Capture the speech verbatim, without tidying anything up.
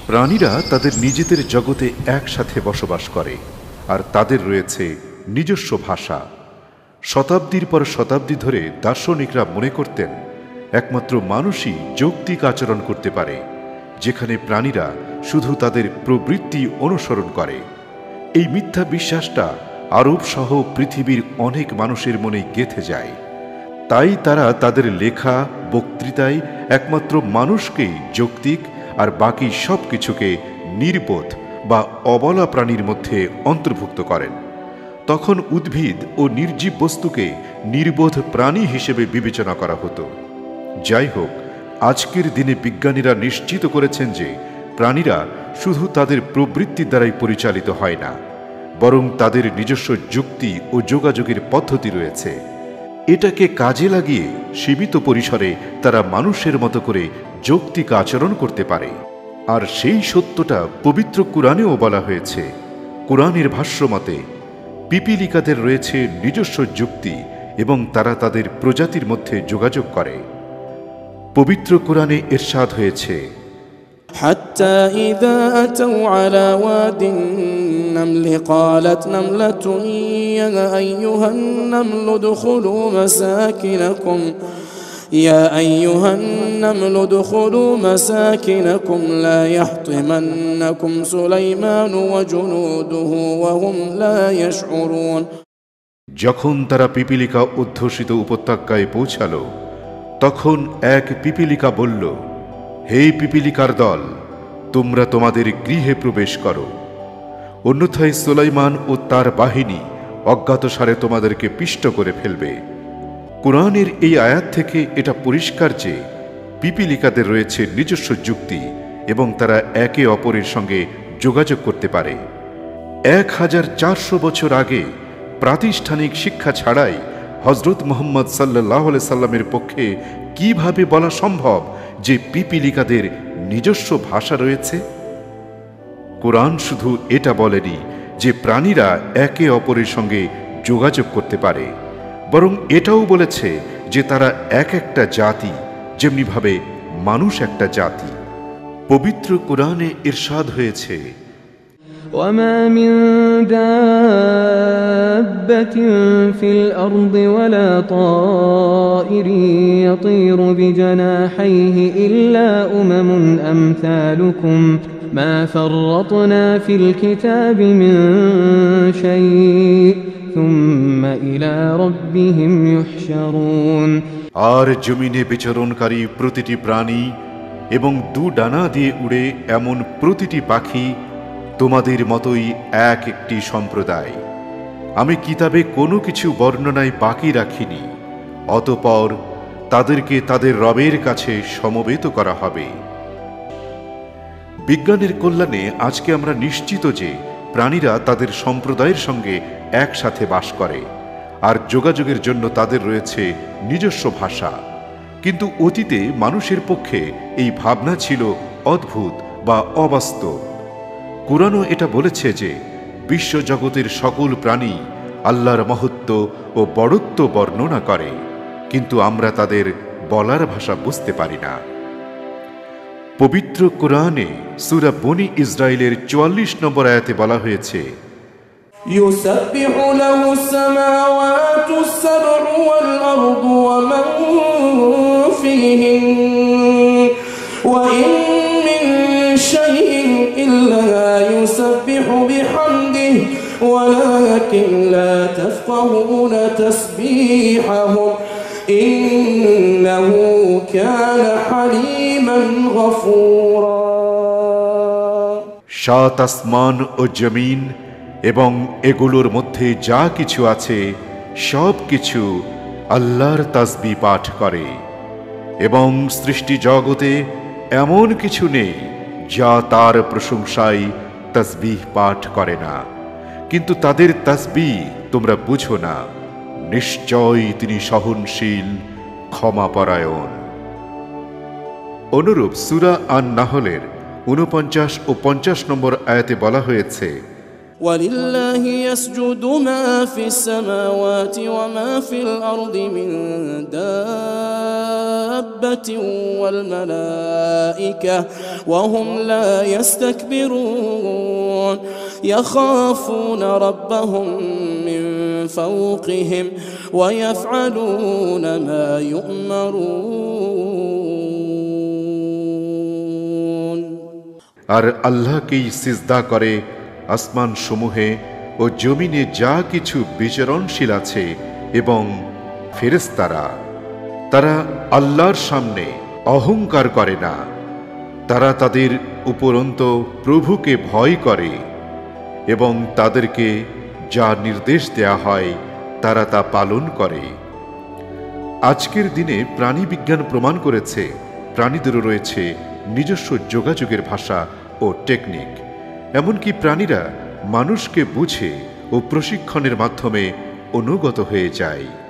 প্রাণীরা তাদের নিজেদের জগতে একসাথে বসবাস করে, আর তাদের রয়েছে নিজস্ব ভাষা। শতাব্দীর পর শতাব্দী ধরে দার্শনিকরা মনে করতেন একমাত্র মানুষই যৌক্তিক আচরণ করতে পারে, যেখানে প্রাণীরা শুধু তাদের প্রবৃত্তি অনুসরণ করে। এই মিথ্যা বিশ্বাসটা আরব সহ পৃথিবীর অনেক মানুষের মনে গেঁথে যায়। তাই তারা তাদের লেখা বক্তৃতায় একমাত্র মানুষকেই যৌক্তিক আর বাকি সব কিছুকে নির্বোধ বা অবলা প্রাণীর মধ্যে অন্তর্ভুক্ত করেন। তখন উদ্ভিদ ও নির্জীব বস্তুকে নির্বোধ প্রাণী হিসেবে বিবেচনা করা হতো। যাই হোক, আজকের দিনে বিজ্ঞানীরা নিশ্চিত করেছেন যে প্রাণীরা শুধু তাদের প্রবৃত্তির দ্বারাই পরিচালিত হয় না, বরং তাদের নিজস্ব যুক্তি ও যোগাযোগের পদ্ধতি রয়েছে। এটাকে কাজে লাগিয়ে সীমিত পরিসরে তারা মানুষের মতো করে যৌক্তিক আচরণ করতে পারে। আর সেই সত্যটা পবিত্র কুরআনেও বলা হয়েছে। কুরআনের ভাষ্যমতে পিপিলিকাদের রয়েছে নিজস্ব যুক্তি এবং তারা তাদের প্রজাতির মধ্যে যোগাযোগ করে। পবিত্র কুরআনে ইরশাদ হয়েছে, حتى إذا أتوا على واد النمل قالت نملة يا أيها النمل ادخلوا مساكنكم يا أيها النمل ادخلوا مساكنكم لا يحطمنكم سليمان وجنوده وهم لا يشعرون। যখন তারা পিপিলিকা অধ্যুষিত উপত্যকায় পৌঁছালো, তখন এক পিপিলিকা বলল, হে পিপিলিকার দল, তোমরা তোমাদের গৃহে প্রবেশ করো, অন্যথায় সুলাইমান ও তার বাহিনী অজ্ঞাতসারে তোমাদেরকে পিষ্ট করে ফেলবে। কুরআনের এই আয়াত থেকে এটা পরিষ্কার যে পিপিলিকাদের রয়েছে নিজস্ব যুক্তি এবং তারা একে অপরের সঙ্গে যোগাযোগ করতে পারে। এক হাজার চারশো বছর আগে প্রাতিষ্ঠানিক শিক্ষা ছাড়াই হজরত মুহাম্মদ সাল্লাল্লাহু আলাইহি সাল্লামের পক্ষে কিভাবে বলা সম্ভব যে পিপিলিকাদের নিজস্ব ভাষা রয়েছে? কুরআন শুধু এটা বলেনি যে প্রাণীরা একে অপরের সঙ্গে যোগাযোগ করতে পারে, বরং এটাও বলেছে যে তারা এক একটা জাতি, যেমনিভাবে মানুষ একটা জাতি। পবিত্র কুরআনে ইরশাদ হয়েছে, وما من دابة في الأرض ولا طائر يطير بجناحيه إلا أمم أمثالكم ما فرطنا في الكتاب من شيء ثم إلى ربهم يحشرون। আর জমিনে বিচরণকারী প্রতিটি প্রাণী এবং দু ডানা দিয়ে উড়ে এমন প্রতিটি পাখি তোমাদের মতোই এক একটি সম্প্রদায়। আমি কিতাবে কোনো কিছু বর্ণনায় বাকি রাখিনি, অতঃপর তাদেরকে তাদের রবের কাছে সমবেত করা হবে। বিজ্ঞানের কল্যাণে আজকে আমরা নিশ্চিত যে প্রাণীরা তাদের সম্প্রদায়ের সঙ্গে একসাথে বাস করে, আর যোগাযোগের জন্য তাদের রয়েছে নিজস্ব ভাষা। কিন্তু অতীতে মানুষের পক্ষে এই ভাবনা ছিল অদ্ভুত বা অবাস্তব। কুরআনও এটা বলেছে যে বিশ্বজগতের সকল প্রাণী আল্লাহর মহত্ব ও বড়ত্ব বর্ণনা করে, কিন্তু আমরা তাদের বলার ভাষা বুঝতে পারি না। পবিত্র কুরআনে সূরা বনী ইসরাইলের চুয়াল্লিশ নম্বর আয়াতে বলা হয়েছে, ইউসাব্বিহু লাহুস সামাওয়াতুস সাবউ ওয়াল আরদু ওয়া মান ফীহিন ওয়া ইন মিন শাইইন ইল্লা ইউসাব্বিহু বিহামদিহি ওয়ালাকিন লা তাফকাহুনা তাসবীহাহুম ইন্নাহু কানা হালিমান গফুরা। সাত আসমান ও জমিন এবং এগুলোর মধ্যে যা কিছু আছে সব কিছু আল্লাহর তাসবিহ পাঠ করে, এবং সৃষ্টি জগতে এমন কিছু নেই যা তার প্রশংসায় তাসবিহ পাঠ করে না, কিন্তু তাদের তাসবিহ তোমরা বুঝো না। নিশ্চয় তিনি সহনশীল, ক্ষমাপরায়ণ। অনুরূপ সূরা আন-নাহলের ঊনপঞ্চাশ ও পঞ্চাশ নম্বর আয়াতে বলা হয়েছে, وَلِلَّهِ يَسْجُدُ مَا فِي السَّمَاوَاتِ وَمَا فِي الْأَرْضِ مِن دَابَّةٍ السماوات والملائكة وهم لا يستكبرون يخافون ربهم من فوقهم ويفعلون ما يؤمرون আর আল্লাহকেই সিজদা করে আসমান সমূহে ও জমিনে যা কিছু বিচরণশীল আছে এবং ফেরেশতারা, তারা আল্লাহর সামনে অহংকার করে না, তারা তাদের উপরন্ত প্রভুকে ভয় করে এবং তাদেরকে যা নির্দেশ দেয়া হয় তারা তা পালন করে। আজকের দিনে প্রাণী বিজ্ঞান প্রমাণ করেছে প্রাণীদেরও রয়েছে নিজস্ব যোগাযোগের ভাষা ও টেকনিক। এমনকি প্রাণীরা মানুষকে বুঝে ও প্রশিক্ষণের মাধ্যমে অনুগত হয়ে যায়।